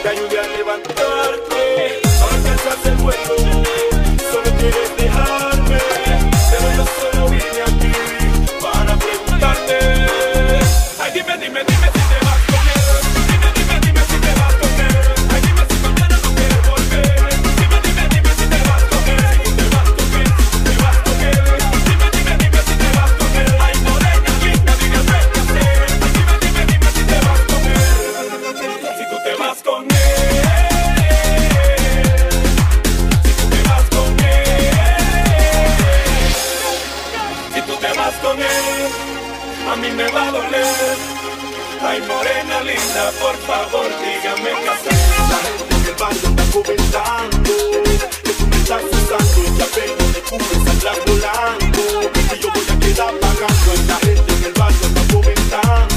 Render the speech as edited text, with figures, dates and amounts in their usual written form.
te ayude a levantarte. No alcanzas el vuelo, solo quieres dejarme, pero yo solo vine aquí para preguntarte. Ay, dime, dime, dime si te vas con él. Dime, dime, dime si te vas con él. Ay, dime si mañana no quieres volver. Dime, dime, dime si te vas con él. Si te vas con él, te vas con él. Dime, dime, dime si te vas con él. Ay, morena linda, dime qué hacer. Ay, dime, dime, dime si te vas con él. Si tú te vas con él. Con él, a mí me va a doler. Ay, morena linda, por favor, dígame qué hacer. La gente en el barrio está comentando que tú me estás usando. Ya ven, no te cubres, saldrás volando y yo voy a quedar pagando. Y la gente en el barrio está comentando